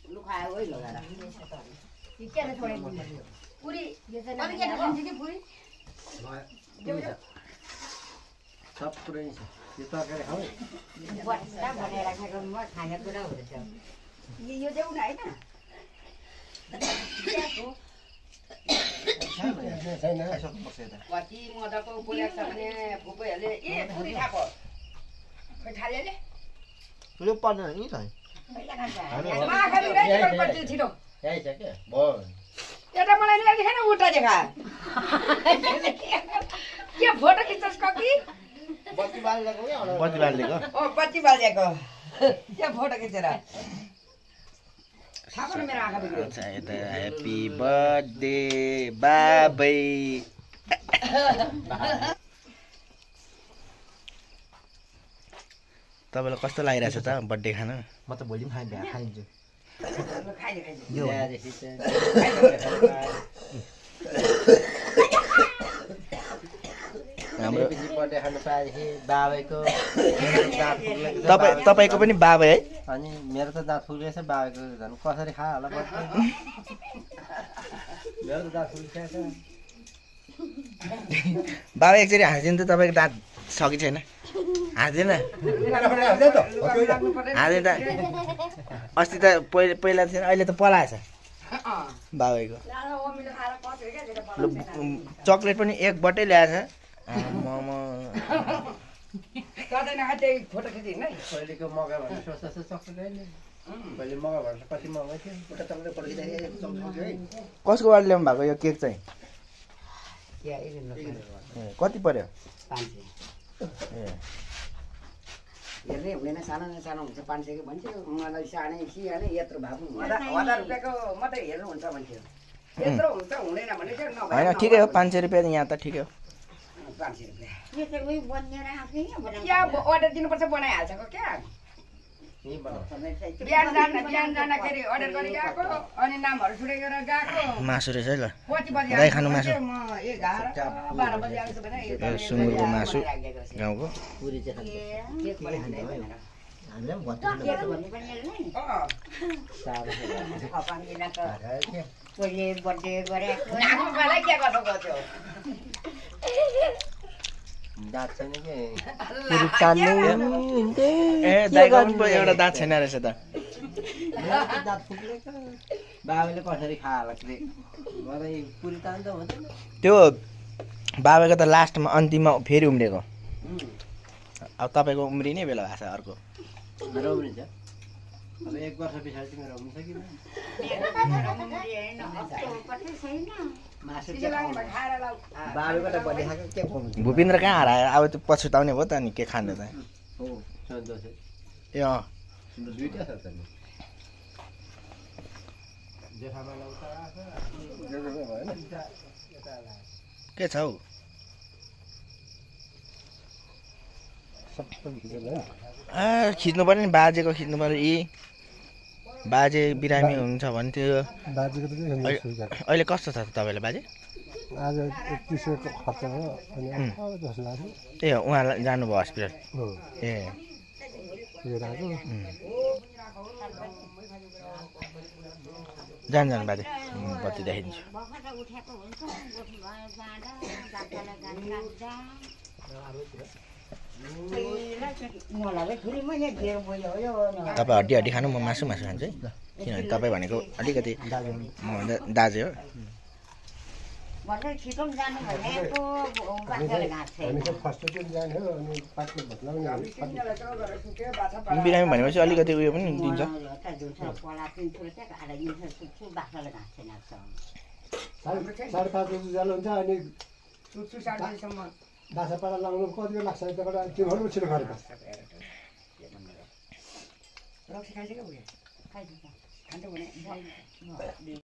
लुखायो ओइ लगाएर यो के छोडे पुरी यो चाहिँ अनि के खान्छ कि पुरी सब पुरै छ यो तरकारी खाऊ बट्टा बनाएर राखेको म खाने कुरा हुँदैछ यो चाहिँ उना हैन छैन यसो बस्छ यता कति मजाको बोलेको छ भने फुपैहरूले ए पुरी खाएको खै थालेले पुरै पर्दैन नि त पहिला खान्छ मा खाली रे कति छिटो यही छ के भयो एउटा मलाई नि देखेन उल्टा देखा के फोटो खिच्छस् कति बत्ती बालेको ओ बत्ती बालेको के फोटो खिचेर थाहा पनि मेरो आँखा बिग्रियो अच्छा यता ह्यापी बर्थडे बाबै तपाईलाई कस्तो लागिरहेछ त बर्थडे खान म त भोलि पनि खाइदिन्छु खाइदियो हाम्रो बर्थडे खानु पाएदेखि बाबाको तपाईको पनि बाबै है अनि मेरो त दाँत फुल्केछ बाबाको झन् कसरी खा होला बर्थडे मेरो त दाँत फुल्केछ बाबा एकचोटि हाँसिदिनु त तपाईँको दाँत सकि छैन हाँस्दैन हाँस्दैन त अस्ति त पहिला थिएन अहिले त पलाएछ बाबैको चक्लेट पनि एक बटै ल्याएछ मोमो फोटो खिचिन् है पहिलेको मगा भन्नु सस्तो चक्लेट नि पहिले मगा भन्नु कति महँगो थियो एउटा चक्लेट फोटो खिच्दाखेरि कसको वार्ड ल्याउनु भएको यो केक चाहिँ कति पर्यो 500 हेर्ने हुँदैन सानो सानो हुन्छ 500 को भन्थ्यो मलाई सानै सिहाल्ने यत्रो भएको 1000 रुपैयाँको मात्रै हेर्नुहुन्छ भन्थ्यो यत्रो हुन्छ हुँदैन भने चाहिँ नभए होइन ठिकै हो 500 रुपियाँ यहाँ त ठिकै हो 500 रुपैयाँ यो चाहिँ उही बनिएर आफै या अर्डर दिनुपर्छ बनाइहाल्छको क्या बिहान जाँदाखेरि अर्डर गरी गएको अनि नामहरू छुटेर गएको मासु रहेछ है ल कति बजे गाई खानु मासु म 11 12 बजे आउँछु भने यो सुँगुरको मासु गाउँको पुरी चाहिँ के बनाइदिनु हामीले पनि भन्ने पनि हेर्नु पहिले बर्थडे गरेको नागुलाई के गर्नु गयो दाँत छैन के ए दाइको पनि एउटा दाँत छैन रहेछ त दाँत फुक्लेको बाबाले कसरी खा होला मलाई पुरी तान त हुँदैन त्यो बाबाको त लास्टमा अन्तिममा फेरि उम्रेको अब तपाईँको उम्रिने बेला भएको छ अर्को मेरो उम्रिन्छ अब 1 वर्ष पछाडि मेरो उम्रिन्छ कि बाबाको त बर्थडे खाएको के पाउनु भूपेन्द्र कहाँ हरायो अब त्यो पछुताउने भयो त अनि के खानु त हो सन्तोष ए अँ दुईटा छ त नि जेठामाला उता के छ हौ खिच्नु पर्यो नि बाजेको खिच्नु पर्यो यी बाजे बिरामी हुनुहुन्छ भन्थ्यो बाजेको अहिले कस्तो छ त तपाईँलाई बाजे आज 31 को खर्च भयो अनि जस्तो लाग्छ ए उहाँ जानुभयो हस्पिटल ए जानु बाजे बत्ती देखाइदिन्छु तपाईँ हड्डी हड्डी खानु म मासु खान्छु है किनभने तपाईँ भनेको अलिकति मभन्दा दाजे हो बिरामी भनेपछि अलिकति उयो पनि दिन्छ साढे 5 बजी जानु हुन्छ अनि दासापाडा लाउनु कति बेला लाग्छ त्यहाँबाट तिमीहरू पनि छिटो गरेको रक्सी खाइसक्यो